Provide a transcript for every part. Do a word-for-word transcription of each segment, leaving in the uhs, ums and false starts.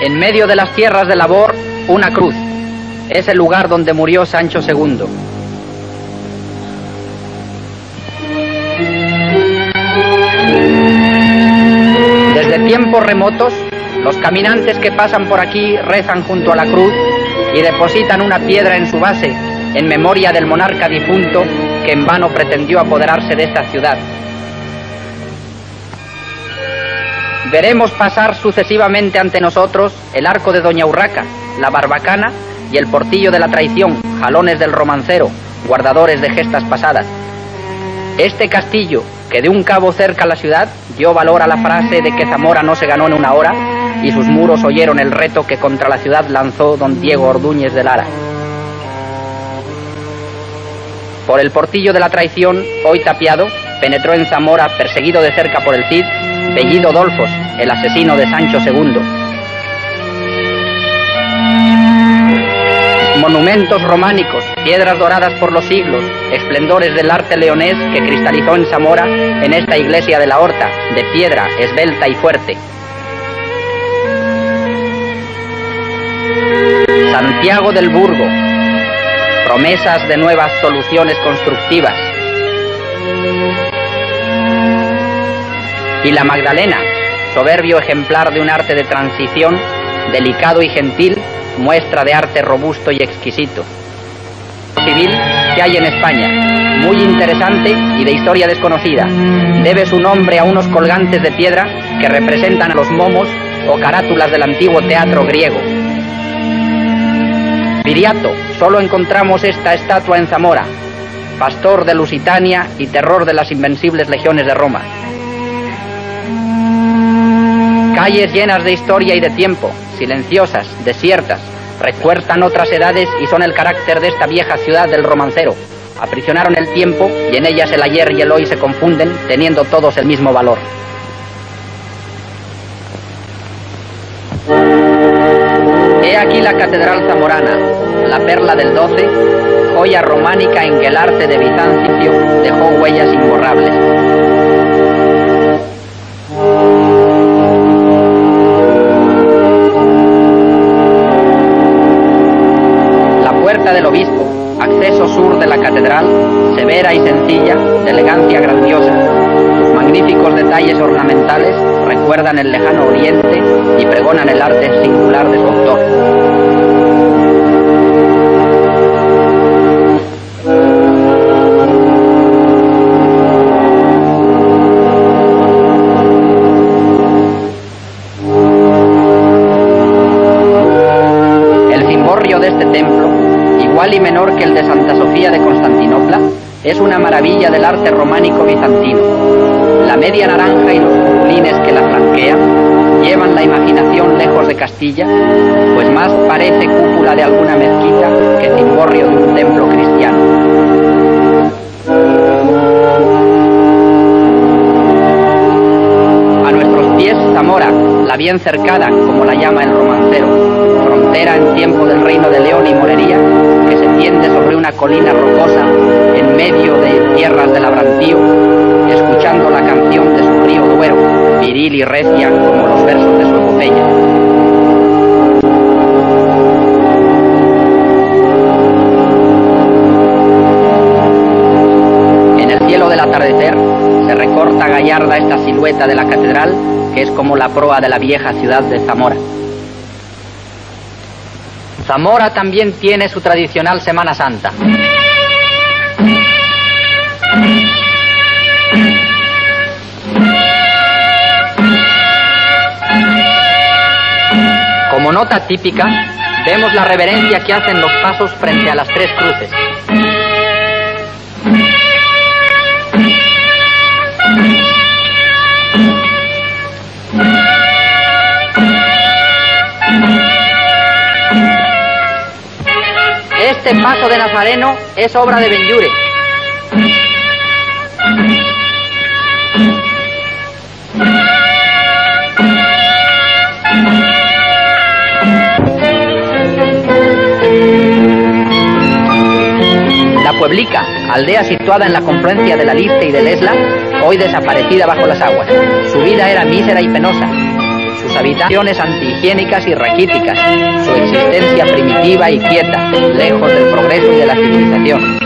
En medio de las tierras de labor, una cruz. Es el lugar donde murió Sancho segundo. Desde tiempos remotos, los caminantes que pasan por aquí rezan junto a la cruz y depositan una piedra en su base en memoria del monarca difunto que en vano pretendió apoderarse de esta ciudad. Veremos pasar sucesivamente ante nosotros el arco de Doña Urraca, la barbacana y el portillo de la traición, jalones del romancero, guardadores de gestas pasadas. Este castillo, que de un cabo cerca a la ciudad, dio valor a la frase de que Zamora no se ganó en una hora, y sus muros oyeron el reto que contra la ciudad lanzó don Diego Ordúñez de Lara. Por el portillo de la traición, hoy tapiado, penetró en Zamora, perseguido de cerca por el Cid, Bellido Dolfos, el asesino de Sancho segundo. Monumentos románicos, piedras doradas por los siglos, esplendores del arte leonés que cristalizó en Zamora, en esta iglesia de la Horta, de piedra, esbelta y fuerte. Santiago del Burgo, promesas de nuevas soluciones constructivas. Y la Magdalena, soberbio ejemplar de un arte de transición, delicado y gentil, muestra de arte robusto y exquisito. Civil que hay en España, muy interesante y de historia desconocida. Debe su nombre a unos colgantes de piedra que representan a los momos o carátulas del antiguo teatro griego. Viriato, solo encontramos esta estatua en Zamora, pastor de Lusitania y terror de las invencibles legiones de Roma. Calles llenas de historia y de tiempo, silenciosas, desiertas, recuerdan otras edades y son el carácter de esta vieja ciudad del romancero. Aprisionaron el tiempo y en ellas el ayer y el hoy se confunden, teniendo todos el mismo valor. He aquí la catedral zamorana, la perla del doce, joya románica en que el arte de Bizancio dejó huellas imborrables. Puerta del Obispo, acceso sur de la catedral, severa y sencilla, de elegancia grandiosa. Sus magníficos detalles ornamentales recuerdan el lejano oriente y pregonan el arte singular de su autor. El cimborrio de este templo, igual y menor que el de Santa Sofía de Constantinopla, es una maravilla del arte románico bizantino. La media naranja y los cupulines que la flanquean llevan la imaginación lejos de Castilla, pues más parece cúpula de alguna mezquita que cimborrio de un templo cristiano. A nuestros pies Zamora, la bien cercada, como la llama el romancero, frontera en tiempo del reino de León y Morería, que se tiende sobre una colina rocosa en medio de tierras del Labrantío, escuchando la canción de su río Duero, viril y recia como los versos de su epopeya. En el cielo del atardecer se recorta gallarda esta silueta de la catedral, que es como la proa de la vieja ciudad de Zamora. Zamora también tiene su tradicional Semana Santa. Como nota típica, vemos la reverencia que hacen los pasos frente a las tres cruces. Este paso de Nazareno es obra de Benlliure. La Pueblica, aldea situada en la confluencia de la Liste y del Esla, hoy desaparecida bajo las aguas. Su vida era mísera y penosa. sus habitaciones antihigiénicas y raquíticas, su existencia primitiva y quieta, lejos del progreso y de la civilización.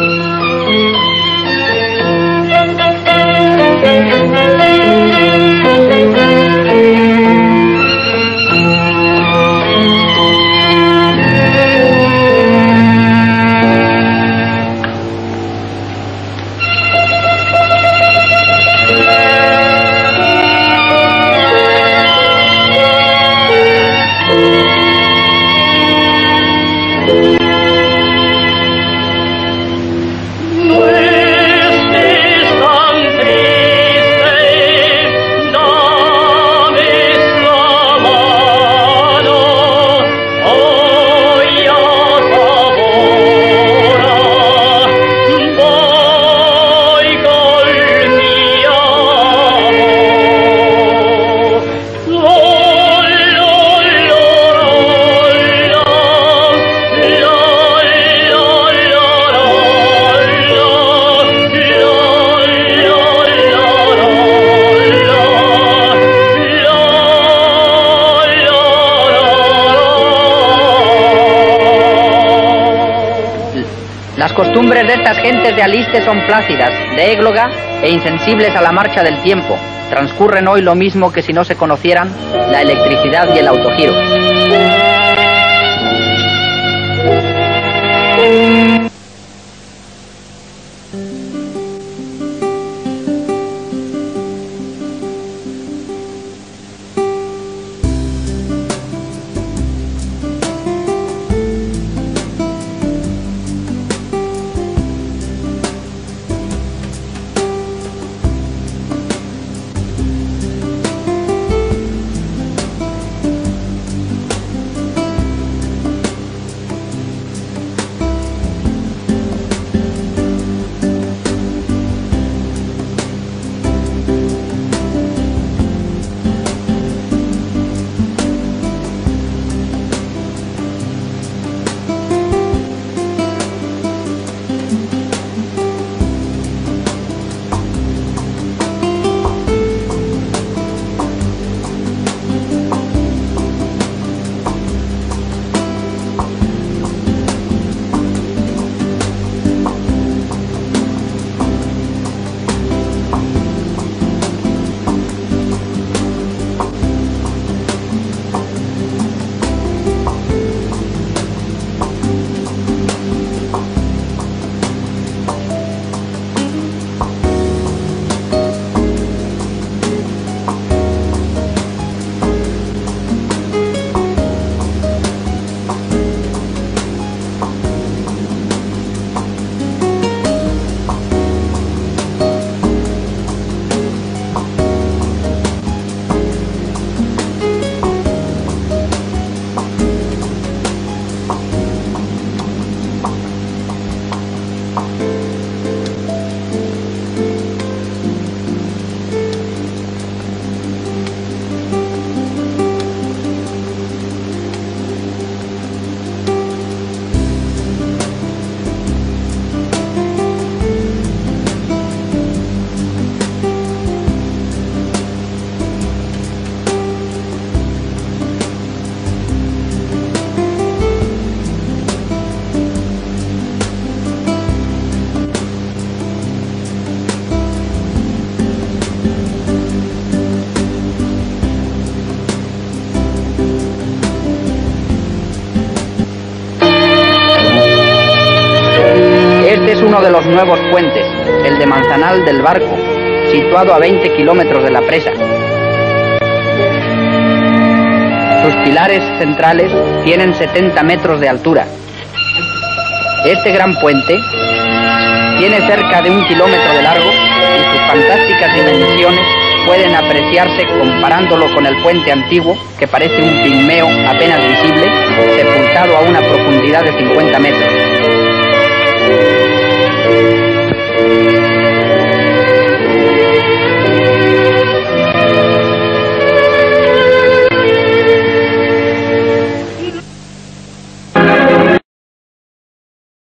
Las costumbres de estas gentes de Aliste son plácidas, de égloga e insensibles a la marcha del tiempo. Transcurren hoy lo mismo que si no se conocieran la electricidad y el autogiro. Uno de los nuevos puentes, el de Manzanal del Barco, situado a veinte kilómetros de la presa. Sus pilares centrales tienen setenta metros de altura. Este gran puente tiene cerca de un kilómetro de largo y sus fantásticas dimensiones pueden apreciarse comparándolo con el puente antiguo, que parece un pigmeo apenas visible, sepultado a una profundidad de cincuenta metros.